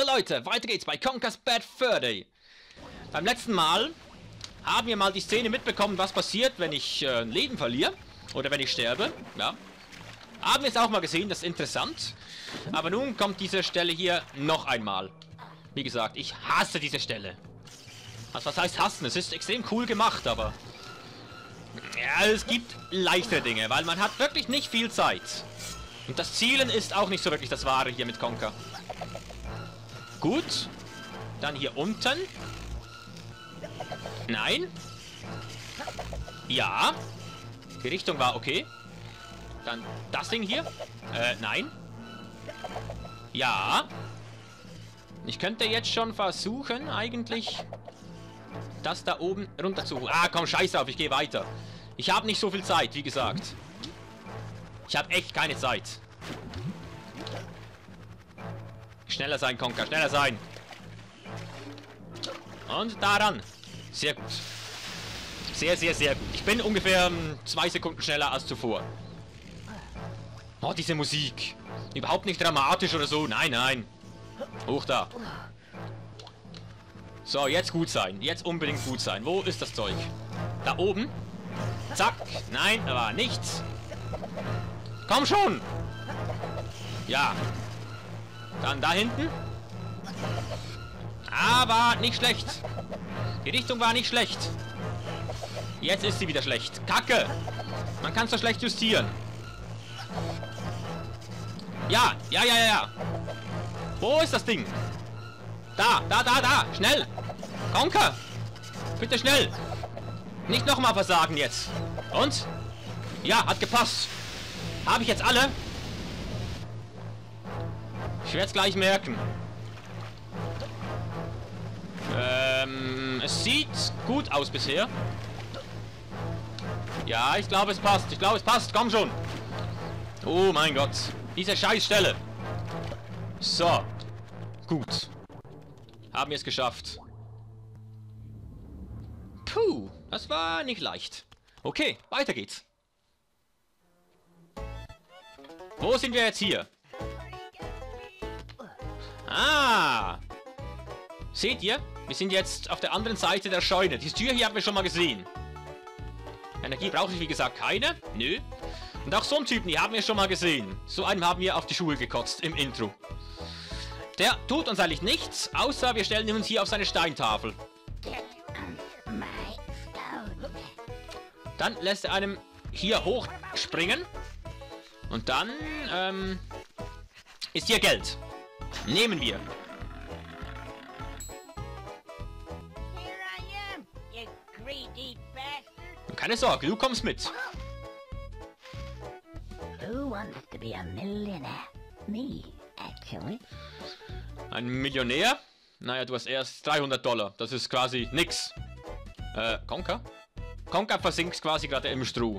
Leute, weiter geht's bei Conker's Bad Fur Day. Beim letzten Mal haben wir mal die Szene mitbekommen, was passiert, wenn ich ein Leben verliere. Oder wenn ich sterbe, ja. Haben wir es auch mal gesehen, das ist interessant. Aber nun kommt diese Stelle hier noch einmal. Wie gesagt, ich hasse diese Stelle. Also was heißt hassen? Es ist extrem cool gemacht, aber... ja, es gibt leichtere Dinge, weil man hat wirklich nicht viel Zeit. Und das Zielen ist auch nicht so wirklich das Wahre hier mit Conker. Gut. Dann hier unten. Nein. Ja. Die Richtung war okay. Dann das Ding hier. Nein. Ja. Ich könnte jetzt schon versuchen, eigentlich, das da oben runter zu... ah, komm, scheiß auf, ich gehe weiter. Ich habe nicht so viel Zeit, wie gesagt. Ich habe echt keine Zeit. Schneller sein, Conker, schneller sein. Und daran. Sehr gut. Sehr, sehr, sehr gut. Ich bin ungefähr 2 Sekunden schneller als zuvor. Oh, diese Musik. Überhaupt nicht dramatisch oder so. Nein, nein. Hoch da. So, jetzt gut sein. Jetzt unbedingt gut sein. Wo ist das Zeug? Da oben. Zack. Nein, da war nichts. Komm schon. Ja. Dann da hinten. Aber nicht schlecht. Die Richtung war nicht schlecht. Jetzt ist sie wieder schlecht. Kacke. Man kann es so schlecht justieren. Ja, ja, ja, ja. Wo ist das Ding? Da, da, da, da. Schnell. Conker. Bitte schnell. Nicht nochmal versagen jetzt. Und? Ja, hat gepasst. Habe ich jetzt alle? Ich werde es gleich merken. Es sieht gut aus bisher. Ja, ich glaube es passt. Ich glaube es passt. Komm schon. Oh mein Gott. Diese Scheißstelle. So. Gut. Haben wir es geschafft. Puh, das war nicht leicht. Okay, weiter geht's. Wo sind wir jetzt hier? Ah. Seht ihr? Wir sind jetzt auf der anderen Seite der Scheune. Die Tür hier haben wir schon mal gesehen. Energie brauche ich, wie gesagt, keine. Nö. Und auch so einen Typen, die haben wir schon mal gesehen. So einen haben wir auf die Schuhe gekotzt im Intro. Der tut uns eigentlich nichts, außer wir stellen uns hier auf seine Steintafel. Dann lässt er einem hier hochspringen. Und dann, ist hier Geld. Nehmen wir. Keine Sorge, du kommst mit. Who wants to be a millionaire? Me, actually. Ein Millionär? Naja, du hast erst $300. Das ist quasi nix. Conker? Conker versinkt quasi gerade im Stroh.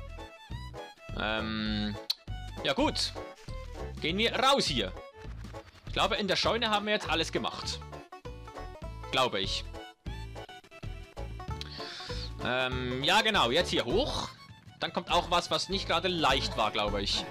Ja gut. Gehen wir raus hier. Ich glaube, in der Scheune haben wir jetzt alles gemacht. Glaube ich. Ja genau, jetzt hier hoch. Dann kommt auch was nicht gerade leicht war, glaube ich.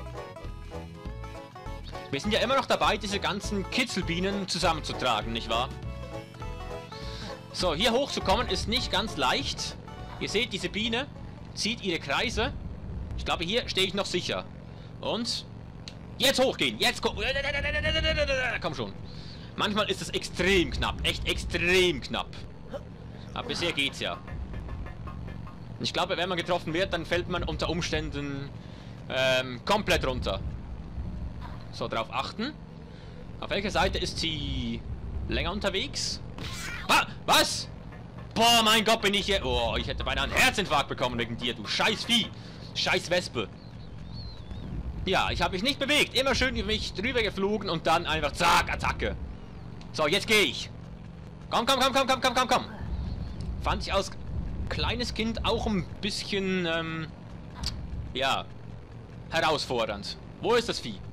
Wir sind ja immer noch dabei, diese ganzen Kitzelbienen zusammenzutragen, nicht wahr? So, hier hochzukommen ist nicht ganz leicht. Ihr seht, diese Biene zieht ihre Kreise. Ich glaube, hier stehe ich noch sicher. Und jetzt hochgehen. Jetzt komm schon. Manchmal ist es extrem knapp. Echt extrem knapp. Aber bisher geht's ja. Ich glaube, wenn man getroffen wird, dann fällt man unter Umständen komplett runter. So, drauf achten. Auf welcher Seite ist sie länger unterwegs? Ah, was? Boah, mein Gott, bin ich hier... oh, ich hätte beinahe einen Herzinfarkt bekommen wegen dir, du scheiß Vieh. Scheiß Wespe. Ja, ich habe mich nicht bewegt. Immer schön über mich drüber geflogen und dann einfach zack, Attacke. So, jetzt gehe ich. Komm, komm, komm, komm, komm, komm, komm, komm. Fand ich als kleines Kind auch ein bisschen, ja, herausfordernd. Wo ist das Vieh?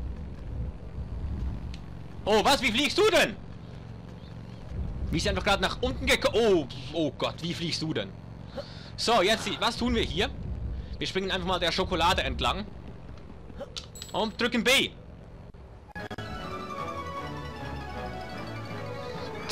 Oh, was? Wie fliegst du denn? Wie ist ja einfach gerade nach unten gekommen? Oh, oh Gott, wie fliegst du denn? So, jetzt, was tun wir hier? Wir springen einfach mal der Schokolade entlang. Und drücken B.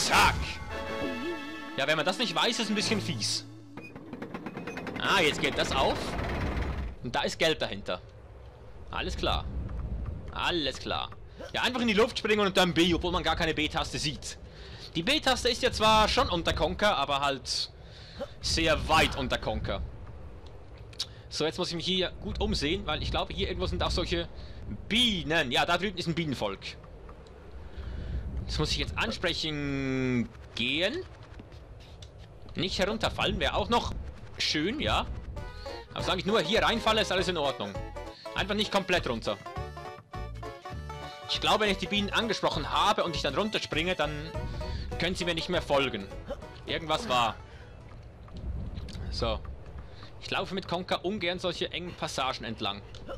Zack. Ja, wenn man das nicht weiß, ist es ein bisschen fies. Ah, jetzt geht das auf. Und da ist Geld dahinter. Alles klar. Alles klar. Ja, einfach in die Luft springen und dann B, obwohl man gar keine B-Taste sieht. Die B-Taste ist ja zwar schon unter Conker, aber halt sehr weit unter Conker. So, jetzt muss ich mich hier gut umsehen, weil ich glaube, hier irgendwo sind auch solche Bienen. Ja, da drüben ist ein Bienenvolk. Das muss ich jetzt ansprechen gehen. Nicht herunterfallen, wäre auch noch schön, ja. Aber solange ich nur hier reinfalle, ist alles in Ordnung. Einfach nicht komplett runter. Ich glaube, wenn ich die Bienen angesprochen habe und ich dann runterspringe, dann können sie mir nicht mehr folgen. Irgendwas war. So. Ich laufe mit Conker ungern solche engen Passagen entlang.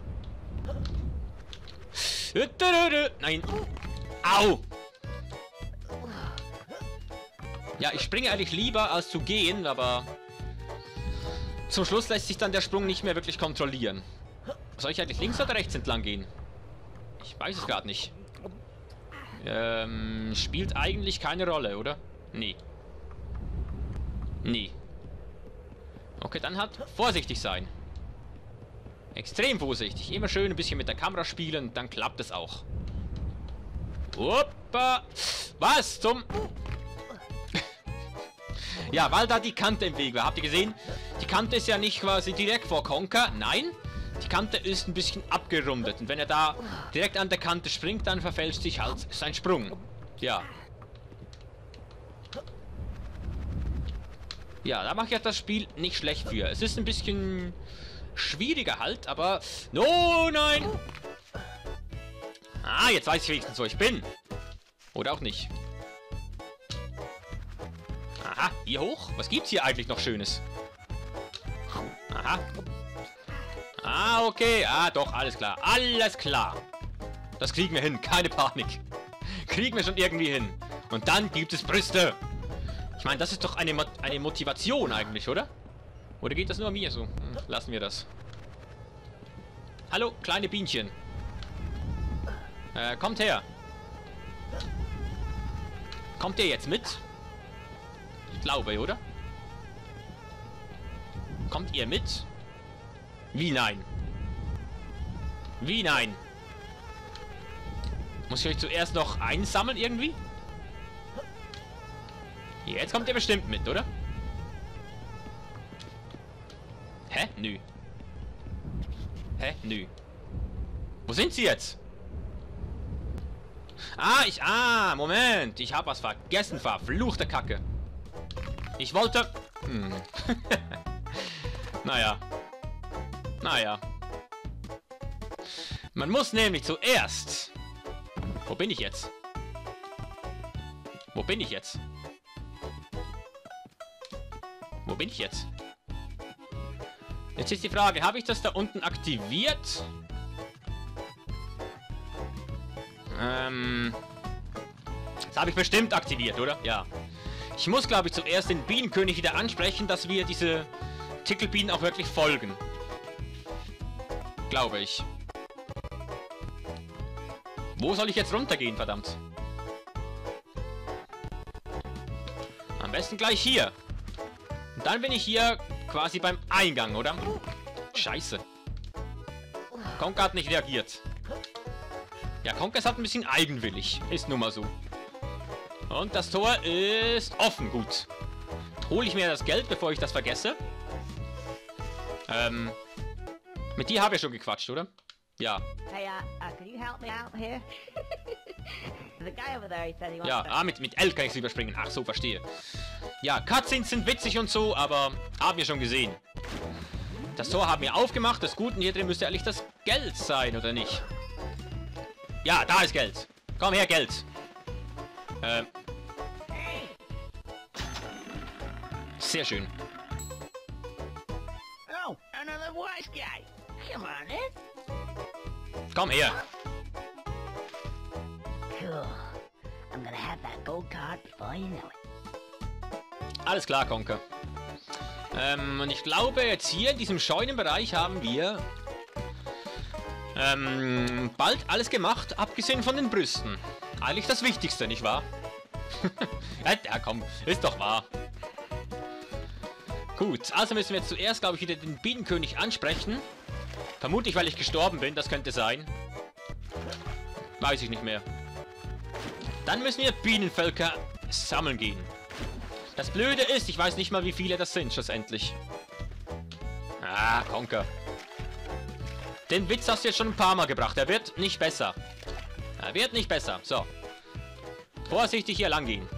Nein. Au! Ja, ich springe eigentlich lieber als zu gehen, aber zum Schluss lässt sich dann der Sprung nicht mehr wirklich kontrollieren. Soll ich eigentlich links oder rechts entlang gehen? Ich weiß es gerade nicht. Spielt eigentlich keine Rolle, oder? Nee. Nee. Okay, dann halt vorsichtig sein. Extrem vorsichtig. Immer schön ein bisschen mit der Kamera spielen, dann klappt es auch. Hoppa! Was zum... Ja, weil da die Kante im Weg war. Habt ihr gesehen? Die Kante ist ja nicht quasi direkt vor Conker. Nein, die Kante ist ein bisschen abgerundet. Und wenn er da direkt an der Kante springt, dann verfälscht sich halt sein Sprung. Ja. Ja, da mache ich das Spiel nicht schlecht für. Es ist ein bisschen schwieriger halt, aber... No, nein! Ah, jetzt weiß ich wenigstens, wo ich bin. Oder auch nicht. Aha, hier hoch? Was gibt's hier eigentlich noch Schönes? Aha. Ah, okay. Ah, doch, alles klar. Alles klar. Das kriegen wir hin. Keine Panik. Kriegen wir schon irgendwie hin. Und dann gibt es Brüste. Ich meine, das ist doch eine Motivation eigentlich, oder? Oder geht das nur mir so? Lassen wir das. Hallo, kleine Bienchen. Kommt her. Kommt ihr jetzt mit? Ich glaube, oder? Kommt ihr mit? Wie nein? Wie nein? Muss ich euch zuerst noch einsammeln irgendwie? Jetzt kommt ihr bestimmt mit, oder? Hä? Nö. Hä? Nö. Wo sind sie jetzt? Ah, Moment. Ich habe was vergessen. Verfluchte Kacke. Ich wollte... Naja. Naja. Man muss nämlich zuerst... Wo bin ich jetzt? Wo bin ich jetzt? Wo bin ich jetzt? Jetzt ist die Frage, habe ich das da unten aktiviert? Das habe ich bestimmt aktiviert, oder? Ja. Ich muss, glaube ich, zuerst den Bienenkönig wieder ansprechen, dass wir diese Tickelbienen auch wirklich folgen. Glaube ich. Wo soll ich jetzt runtergehen, verdammt? Am besten gleich hier. Und dann bin ich hier quasi beim Eingang, oder? Scheiße. Conker hat nicht reagiert. Ja, Conker ist halt ein bisschen eigenwillig. Ist nun mal so. Und das Tor ist offen. Gut. Hole ich mir das Geld, bevor ich das vergesse. Mit dir habe ich schon gequatscht, oder? Ja. Hey, could you help me out here? The guy over there, he said he wants Ja, mit L kann ich überspringen. Ach so, verstehe. Ja, Cutscenes sind witzig und so, aber haben wir schon gesehen. Das Tor haben wir aufgemacht, das Gute, und hier drin müsste eigentlich das Geld sein, oder nicht? Ja, da ist Geld. Komm her, Geld. Sehr schön. Oh, another wise guy. Come on, in. Komm her. Cool. I'm gonna have that gold card before you know it. Alles klar, Conker. Und ich glaube, jetzt hier in diesem Scheunenbereich haben wir bald alles gemacht, abgesehen von den Brüsten. Eigentlich das Wichtigste, nicht wahr? Ja, komm, ist doch wahr. Gut, also müssen wir jetzt zuerst, glaube ich, wieder den Bienenkönig ansprechen. Vermutlich, weil ich gestorben bin, das könnte sein. Weiß ich nicht mehr. Dann müssen wir Bienenvölker sammeln gehen. Das Blöde ist, ich weiß nicht mal, wie viele das sind, schlussendlich. Ah, Conker. Den Witz hast du jetzt schon ein paar Mal gebracht. Er wird nicht besser. Er wird nicht besser. So. Vorsichtig hier lang gehen.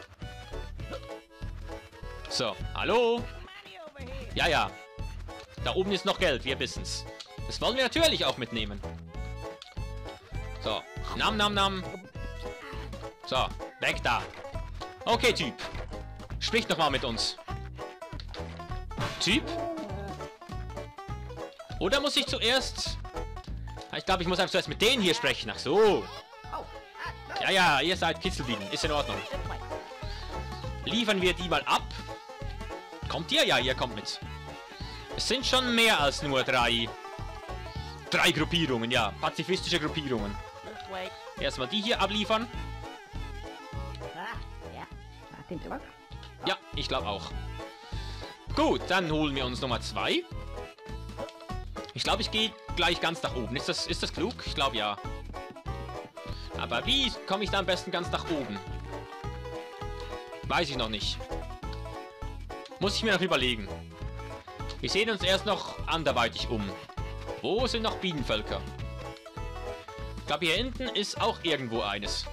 So, hallo? Ja, ja. Da oben ist noch Geld, wir wissen's. Das wollen wir natürlich auch mitnehmen. So, nam, nam, nam. So, weg da. Okay, Typ. Sprich noch mal mit uns. Typ? Oder muss ich zuerst... Ich glaube, ich muss einfach zuerst mit denen hier sprechen. Ach so. Ja, ja, ihr seid Kitzelbienen. Ist in Ordnung. Liefern wir die mal ab. Kommt ihr? Ja, ihr kommt mit. Es sind schon mehr als nur drei Gruppierungen, ja. Pazifistische Gruppierungen. Erstmal die hier abliefern. Ja, ich glaube auch. Gut, dann holen wir uns Nummer 2. Ich glaube, ich gehe gleich ganz nach oben. Ist das klug? Ich glaube, ja. Aber wie komme ich da am besten ganz nach oben? Weiß ich noch nicht. Muss ich mir noch überlegen. Wir sehen uns erst noch anderweitig um. Wo sind noch Bienenvölker? Ich glaube, hier hinten ist auch irgendwo eines.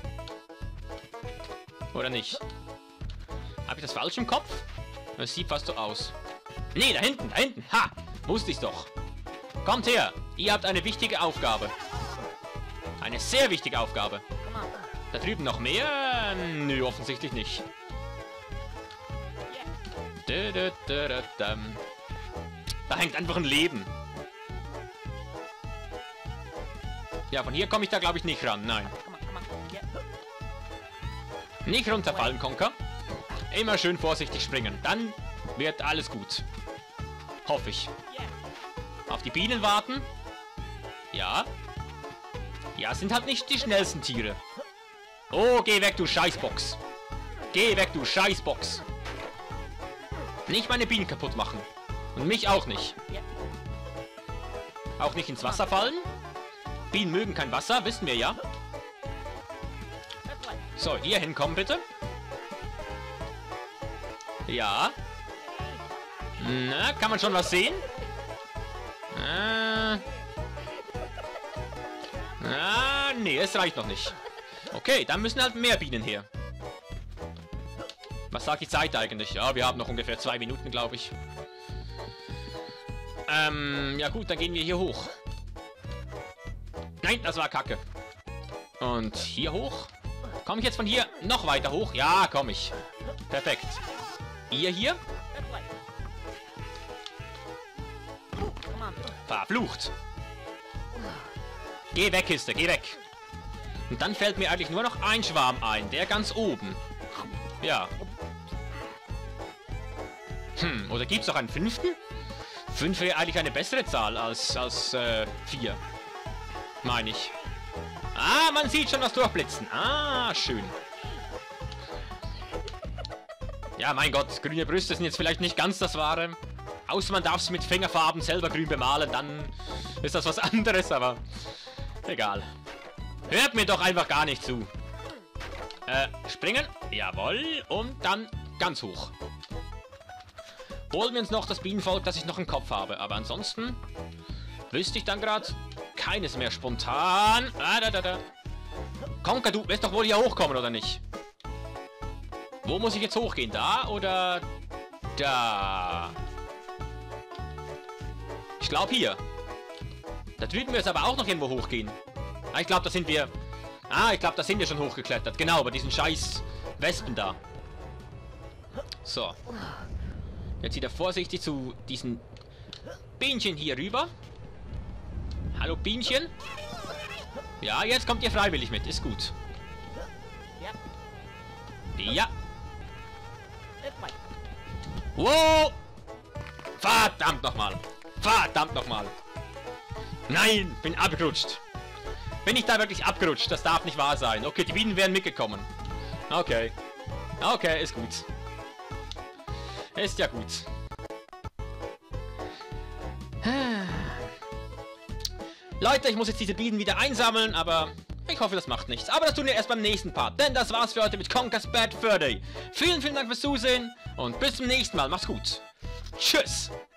Oder nicht? Habe ich das falsch im Kopf? Das sieht fast so aus. Nee, da hinten, da hinten. Ha! Wusste ich doch. Kommt her. Ihr habt eine wichtige Aufgabe. Eine sehr wichtige Aufgabe. Da drüben noch mehr? Nö, offensichtlich nicht. Da hängt einfach ein Leben. Ja, von hier komme ich da, glaube ich, nicht ran. Nein. Nicht runterfallen, Conker. Immer schön vorsichtig springen. Dann wird alles gut. Hoffe ich. Auf die Bienen warten. Ja. Ja, sind halt nicht die schnellsten Tiere. Oh, geh weg, du Scheißbox. Geh weg, du Scheißbox. Nicht meine Bienen kaputt machen. Und mich auch nicht. Auch nicht ins Wasser fallen. Bienen mögen kein Wasser, wissen wir ja. So, hier hinkommen bitte. Ja. Na, kann man schon was sehen? Nee, es reicht noch nicht. Okay, dann müssen halt mehr Bienen her. Was sagt die Zeit eigentlich? Ja, wir haben noch ungefähr 2 Minuten, glaube ich. Ja gut, dann gehen wir hier hoch. Nein, das war Kacke. Und hier hoch? Komme ich jetzt von hier noch weiter hoch? Ja, komme ich. Perfekt. Ihr hier? Verflucht. Geh weg, Kiste, geh weg. Und dann fällt mir eigentlich nur noch ein Schwarm ein, der ganz oben. Ja. Oder gibt es auch einen 5.? 5 wäre eigentlich eine bessere Zahl als 4. Meine ich. Ah, man sieht schon das Durchblitzen. Ah, schön. Ja, mein Gott, grüne Brüste sind jetzt vielleicht nicht ganz das Wahre. Außer man darf es mit Fingerfarben selber grün bemalen, dann ist das was anderes, aber egal. Hört mir doch einfach gar nicht zu. Springen. Jawohl. Und dann ganz hoch. Holen wir uns noch das Bienenvolk, dass ich noch einen Kopf habe. Aber ansonsten wüsste ich dann gerade keines mehr spontan. Conker, du wirst doch wohl hier hochkommen, oder nicht? Wo muss ich jetzt hochgehen? Da oder da? Ich glaube hier. Da drüben wir jetzt aber auch noch irgendwo hochgehen. Ah, ich glaube, da sind wir... Ah, ich glaube, da sind wir schon hochgeklettert. Genau, bei diesen scheiß Wespen da. So. Jetzt wieder vorsichtig zu diesen Bienchen hier rüber. Hallo, Bienchen. Ja, jetzt kommt ihr freiwillig mit. Ist gut. Ja. Wow. Verdammt nochmal. Verdammt nochmal. Nein, bin abgerutscht. Bin ich da wirklich abgerutscht? Das darf nicht wahr sein. Okay, die Bienen wären mitgekommen. Okay. Okay, ist gut. Ist ja gut. Leute, ich muss jetzt diese Bienen wieder einsammeln, aber ich hoffe, das macht nichts. Aber das tun wir erst beim nächsten Part, denn das war's für heute mit Conker's Bad Fur Day. Vielen, vielen Dank fürs Zusehen und bis zum nächsten Mal. Macht's gut. Tschüss.